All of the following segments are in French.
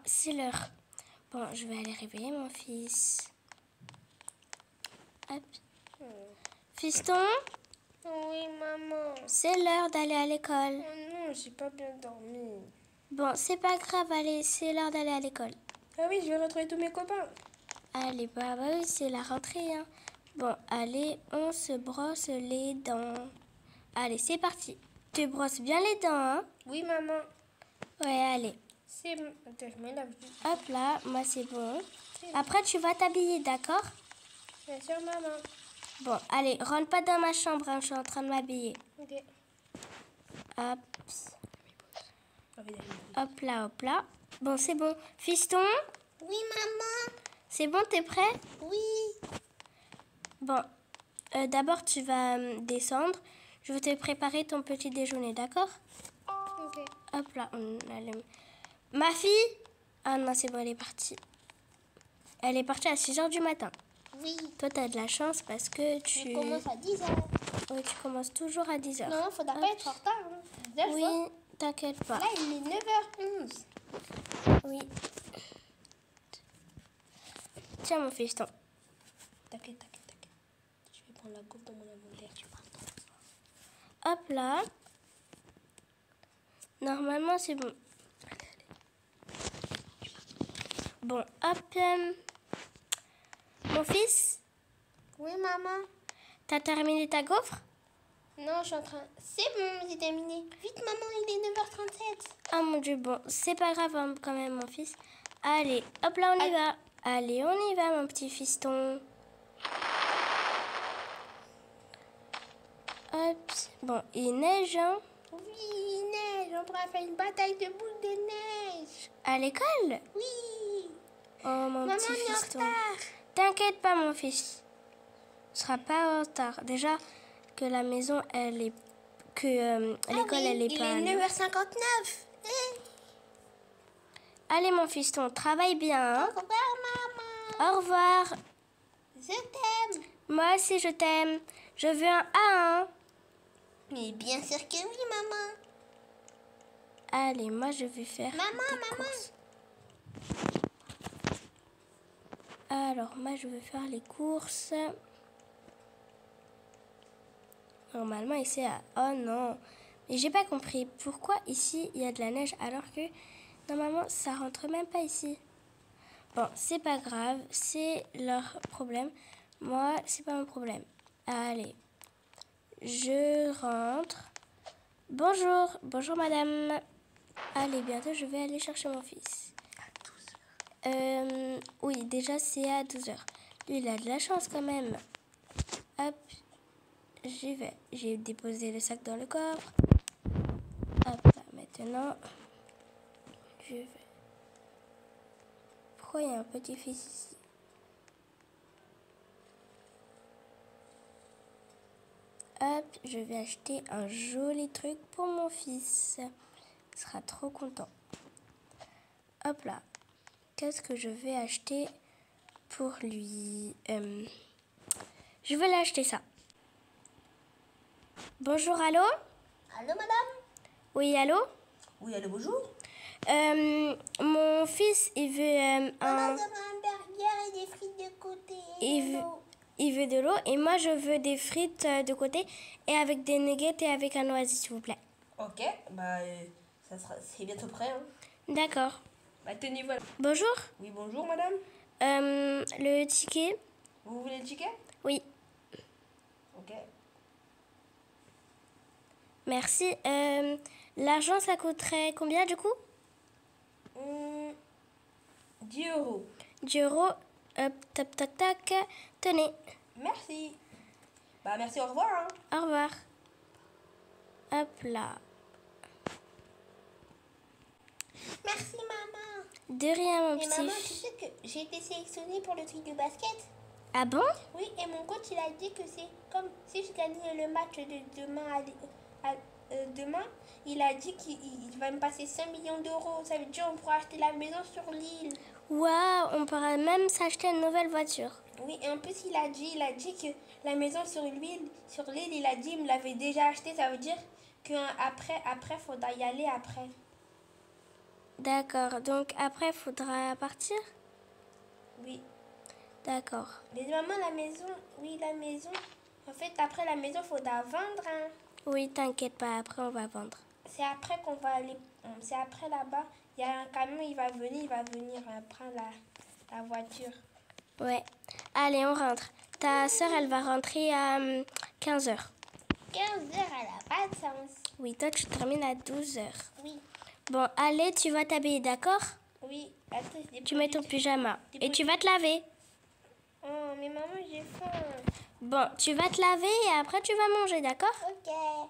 c'est l'heure. Bon, je vais aller réveiller mon fils. Hop. Fiston, Oui, maman. c'est l'heure d'aller à l'école. Oh non, j'ai pas bien dormi. Bon, c'est pas grave, allez, c'est l'heure d'aller à l'école. Ah oui, je vais retrouver tous mes copains. Allez, bah oui, c'est la rentrée, hein. Bon, allez, on se brosse les dents. Allez, c'est parti. Tu brosses bien les dents, hein? Oui, maman. Ouais, allez. C'est bon. Attends, je me lave. Hop là, moi c'est bon. Après, tu vas t'habiller, d'accord? Bien sûr, maman. Bon, allez, rentre pas dans ma chambre, hein, je suis en train de m'habiller. Ok. Hop, Ah hop là, hop là. Bon, c'est bon. Fiston, oui, maman. c'est bon, t'es prêt? Oui. Bon, d'abord tu vas descendre. Je vais te préparer ton petit déjeuner, d'accord? Ok. Hop là, on allume. Ma fille? Ah non, c'est bon, elle est partie. Elle est partie à 6h du matin. Oui. Toi, t'as de la chance parce que tu... Je commence à 10h. Oui, tu commences toujours à 10h. Non, faudra pas être en retard. Hein. Là, Oui, t'inquiète pas. là, il est 9h11. Oui. Tiens, mon fiston. T'inquiète. Je vais prendre la coupe dans mon inventaire. Tu parles. Hop là. Normalement, c'est bon. Bon, hop. Mon fils, Oui, maman. t'as terminé ta gaufre? Non, je suis en train... C'est bon, j'ai terminé. Vite, maman, il est 9h37. Ah mon Dieu, bon, c'est pas grave hein, quand même, mon fils. Allez, hop là, on y va. Allez, on y va, mon petit fiston. Hop. Bon, il neige, hein? Oui, il neige. On pourra faire une bataille de boules de neige. À l'école? Oui. Oh, mon Maman, petit on est en fiston. retard. T'inquiète pas, mon fils. Tu seras pas en retard. Déjà, que la maison, elle est... Que l'école, elle est pas... Il est 9h59. Allez, mon fiston, travaille bien, Au hein? revoir, maman. Au revoir. Je t'aime. Moi aussi, je t'aime. Je veux un A1. Mais bien sûr que oui, maman. Allez, moi, je vais faire Maman. courses. Alors, moi, je vais faire les courses. Normalement, ici, oh non. Mais j'ai pas compris. Pourquoi ici, il y a de la neige alors que, normalement, ça rentre même pas ici. Bon, c'est pas grave. C'est leur problème. Moi, c'est pas mon problème. Allez. Je rentre. Bonjour. Bonjour, madame. Allez, bientôt, je vais aller chercher mon fils. À 12h. Oui, déjà, c'est à 12h. Lui, il a de la chance quand même. Hop. J'y vais. J'ai déposé le sac dans le coffre. Hop là, maintenant, je vais. Pourquoi il y a un petit fils ici? Hop, je vais acheter un joli truc pour mon fils. Il sera trop content. Hop là. Qu'est-ce que je vais acheter pour lui? Je vais l'acheter ça. Bonjour, allô? Allô, madame? Oui, allô? Oui, allô, bonjour. Mon fils, il veut Maman, un burger et des frites de côté. il veut de l'eau et moi je veux des frites de côté et avec des nuggets et avec un oasis, s'il vous plaît. Ok, bah, c'est bientôt prêt. Hein. D'accord. Bah, tenez, voilà. Bonjour. Oui, bonjour, madame. Le ticket? Vous voulez le ticket? Oui. Ok. Merci. L'argent, ça coûterait combien du coup? 10 €. 10 euros. Hop, tac, tac, tac. Tenez. Merci. Bah, merci, au revoir. Hein. Au revoir. Hop là. Merci, maman. De rien, mon Et petit. maman, tu sais que j'ai été sélectionnée pour le truc de basket? Ah bon? Oui, et mon coach, il a dit que c'est comme si je gagnais le match de demain demain, il a dit qu'il va me passer 5 millions d'euros. Ça veut dire qu'on pourra acheter la maison sur l'île. Waouh, on pourra même s'acheter une nouvelle voiture. Oui, et en plus, il a dit que la maison sur l'île, il a dit, il me l'avait déjà acheté. Ça veut dire qu'après, faudra y aller après. D'accord. Donc après, il faudra partir? Oui. D'accord. Mais maman, la maison, oui, la maison. En fait, après la maison, il faudra vendre. Hein. Oui, t'inquiète pas, après on va vendre. C'est après qu'on va aller. C'est après là-bas. Il y a un camion, il va venir prendre la voiture. Ouais. Allez, on rentre. Ta sœur, elle va rentrer à 15h. 15h, elle a pas de sens. Oui, toi, tu termines à 12h. Oui. Bon, allez, tu vas t'habiller, d'accord? Oui. Attends, Tu mets ton pyjama. Et tu vas te laver. Oh, mais maman, j'ai faim. Bon, tu vas te laver et après, tu vas manger, d'accord? Ok.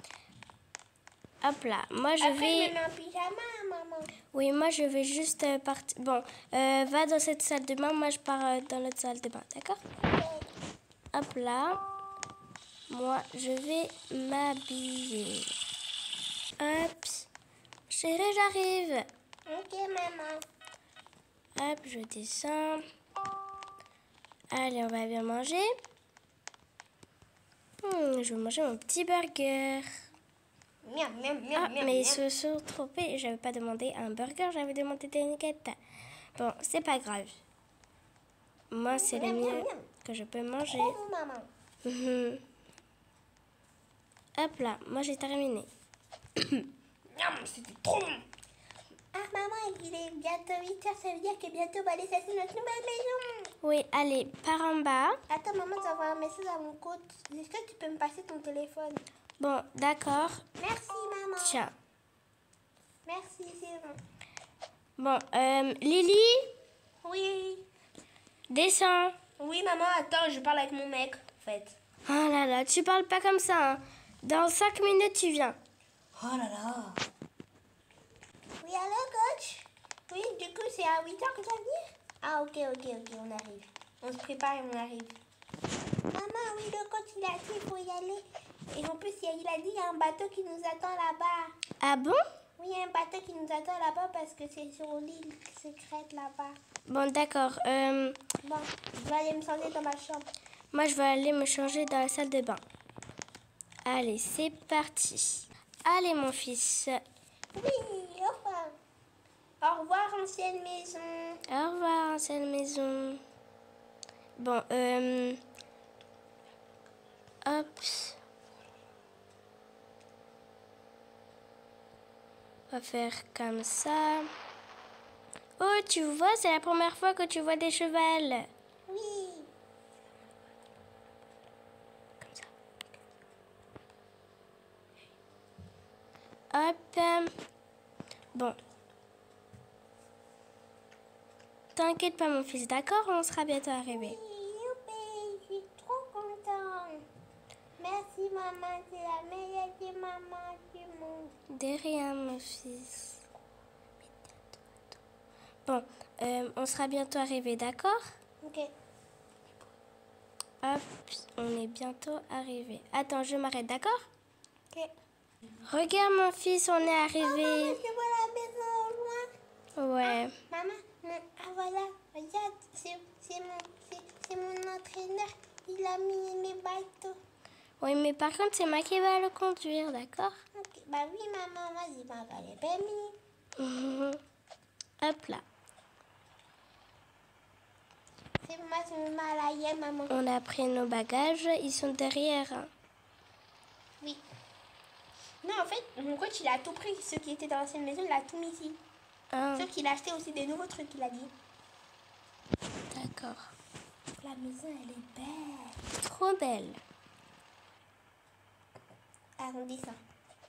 Hop là, moi je Après, vais... je mets un pyjama, maman. Oui, moi je vais juste partir... Bon, va dans cette salle de bain, moi je pars dans l'autre salle de bain, d'accord? Hop là. Moi je vais m'habiller. Hop. Chérie, j'arrive. Ok, maman. Hop, je descends. Allez, on va bien manger. Je vais manger mon petit burger. Miam, miam, miam, Ah, miam, mais ils miam. se sont trompés. J'avais pas demandé un burger, j'avais demandé des nuggets. Bon, c'est pas grave. Moi, c'est le Miam, miam, mieux miam. que je peux manger. Trop bon, maman. Mhm. Hop là, moi j'ai terminé. Miam, c'était trop bon. Ah, maman, il est bientôt 8h, ça veut dire que bientôt on va aller chercher notre nouvelle maison. Oui, allez, par en bas. Attends, maman, tu envoies un message à mon compte. Est-ce que tu peux me passer ton téléphone? Bon, d'accord. Merci, maman. Tiens. Merci, c'est bon. Bon, Lily, Oui. descends. Oui, maman, attends, je parle avec mon mec, en fait. Oh là là, tu parles pas comme ça. Hein. Dans 5 minutes, tu viens. Oh là là. Oui, allô, coach? Oui, du coup, c'est à 8h que tu vas venir? Ah, ok, on arrive. On se prépare et on arrive. Maman, oui, le coach, il a dit qu'il faut y aller. Et en plus, il a dit qu'il y a un bateau qui nous attend là-bas. Ah bon? Oui, il y a un bateau qui nous attend là-bas parce que c'est sur l'île secrète là-bas. Bon, d'accord. Bon, je vais aller me changer dans ma chambre. Moi, je vais aller me changer dans la salle de bain. Allez, c'est parti. Allez, mon fils. Oui, au revoir. Au revoir, ancienne maison. Au revoir, ancienne maison. Bon, hop. On va faire comme ça. Oh, tu vois, c'est la première fois que tu vois des chevals. Oui. Comme ça. Hop. Bon. T'inquiète pas, mon fils, d'accord? On sera bientôt arrivé. Youpi, je suis trop contente. Merci, maman. C'est la meilleure des mamans du monde. De rien, mon fils. Bon, on sera bientôt arrivé, d'accord? Ok. Hop, on est bientôt arrivé. Attends, je m'arrête, d'accord? Ok. Regarde, mon fils, on est Oh, maman, arrivé. je vois la maison au loin. Ouais. Maman, voilà. Regarde, c'est mon entraîneur. Il a mis mes bateaux. Oui, mais par contre, c'est moi qui vais le conduire, d'accord? Ok. Bah oui, maman, vas-y, maman, les permis. Hop là. C'est moi, c'est mon malaya, maman. On a pris nos bagages, ils sont derrière. Oui. Non, en fait, mon coach, il a tout pris. Ceux qui étaient dans l'ancienne maison, il a tout mis ici. Ah, Sauf qu'il a acheté aussi des nouveaux trucs, il a dit. d'accord. La maison, elle est belle. Trop belle. Arrondis ça.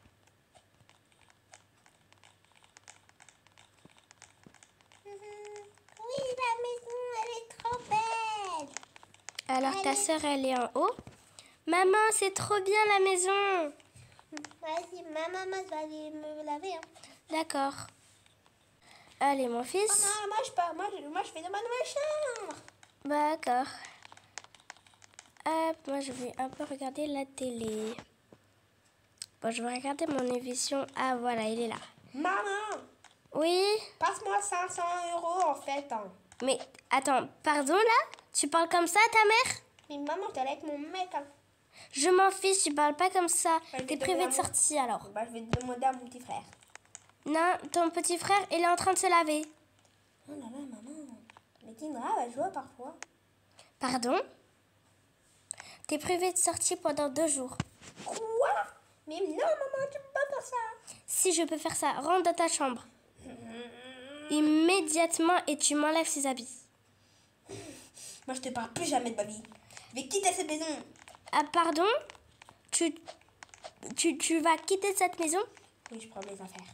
Oui, la maison, elle est trop belle. Alors, ta sœur, elle est en haut. Maman, c'est trop bien la maison. Vas-y, ma maman va aller me laver. Hein. D'accord. Allez, mon Oh fils. non, moi je pars. Moi je fais dans ma nouvelle chambre. D'accord. Hop, moi, je vais un peu regarder la télé. Bon, je vais regarder mon émission. Ah, voilà, il est là. Maman, Oui? passe-moi 500 € en fait. Hein. Mais, attends, pardon, là? Tu parles comme ça à ta mère? Mais maman, t'es avec mon mec. Hein. Je m'en fiche, tu parles pas comme ça. Bah, je vais T'es demander privé à de mon- sortie, alors. Bah, je vais demander à mon petit frère. Non, ton petit frère, il est en train de se laver. Oh là là, maman. Mais Tindra va jouer parfois. Pardon? T'es privé de sortie pendant 2 jours. Quoi? Mais non, maman, tu peux pas faire ça. Si je peux faire ça, rentre dans ta chambre. Immédiatement et tu m'enlèves ces habits. Moi, je te parle plus jamais de ma vie. Je vais quitter cette maison. Ah, pardon? Tu vas quitter cette maison? Oui, je prends mes affaires.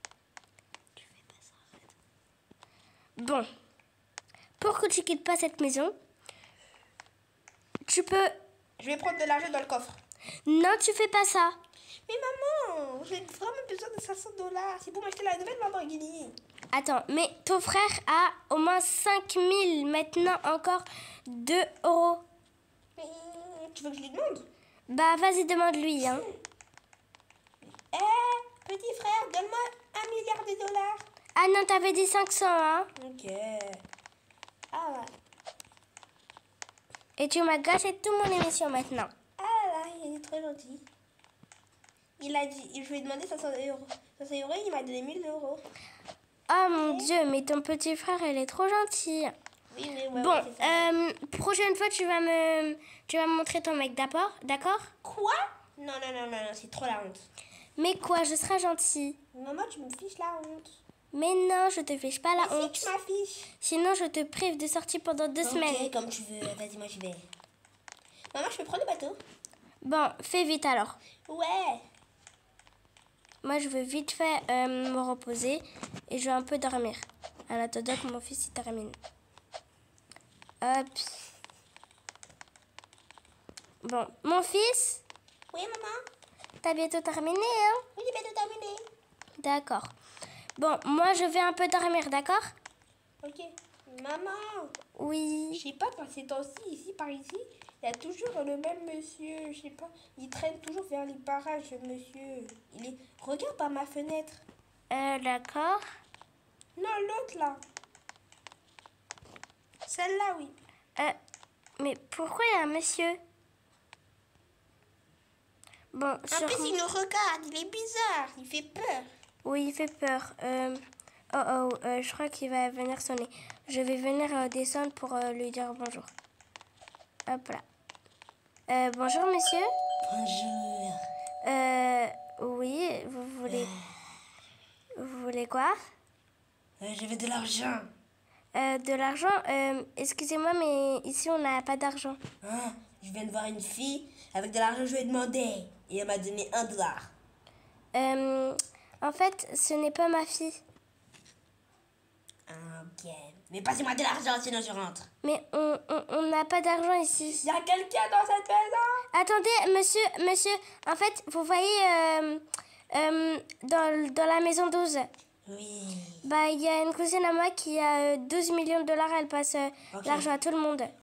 Bon. Pour que tu quittes pas cette maison, tu peux... Je vais prendre de l'argent dans le coffre. Non, tu fais pas ça. Mais maman, j'ai vraiment besoin de 500 $. C'est pour m'acheter la nouvelle Lamborghini. Attends, mais ton frère a au moins 5000, maintenant encore 2 euros. Mais tu veux que je lui demande? Bah, vas-y, demande-lui, hein. Petit frère, donne-moi 1 milliard de dollars. Ah non, t'avais dit 500, hein. Ok. Ah ouais. Et tu m'as gâché toute mon émission maintenant. Ah là, il est très gentil. Il a dit, je lui ai demandé 500 euros. 500 euros, il m'a donné 1000 euros. Oh mon Dieu, mais ton petit frère, il est trop gentil. Oui, mais ouais, Bon, ouais, c'est ça. prochaine fois, tu vas me montrer ton mec, d'accord? Quoi? Non, c'est trop la honte. Mais quoi, je serai gentil. Maman, tu me fiches la honte. Mais non, je te fiche pas la Mais honte. si tu m'affiches. Sinon, je te prive de sortie pendant 2 semaines. Ok, comme tu veux. Vas-y, moi, je vais. Maman, je peux prendre le bateau? Bon, fais vite alors. Ouais. Moi, je veux vite fait me reposer et je vais un peu dormir. En attendant que mon fils y termine. Hop. Bon, mon fils, Oui, maman. t'as bientôt terminé, hein? Oui, j'ai bientôt terminé. D'accord. Bon, moi, je vais un peu dormir, d'accord? Ok. Maman, Oui. je sais pas, par ces temps-ci, ici, par ici, il y a toujours le même monsieur. Je sais pas, il traîne toujours vers les parages, ce monsieur. Il est... Regarde par ma fenêtre. D'accord. Non, l'autre, là. Celle-là, oui. Mais pourquoi il y a un monsieur? Bon, En plus, il nous regarde. Il est bizarre. Il fait peur. Oui, il fait peur. Je crois qu'il va venir sonner. Je vais venir descendre pour lui dire bonjour. Hop là. Bonjour, monsieur. Bonjour. Oui, vous voulez quoi? Je veux de l'argent. De l'argent? Excusez-moi, mais ici, on n'a pas d'argent. Hein? Je viens de voir une fille. Avec de l'argent, je lui ai demandé. Et elle m'a donné $1. En fait, ce n'est pas ma fille. Ok. Mais passez-moi de l'argent, sinon je rentre. Mais on n'a pas d'argent ici. Il y a quelqu'un dans cette maison? Attendez, monsieur, en fait, vous voyez dans la maison 12, Oui. bah, il y a une cousine à moi qui a 12 millions de dollars, elle passe l'argent à tout le monde.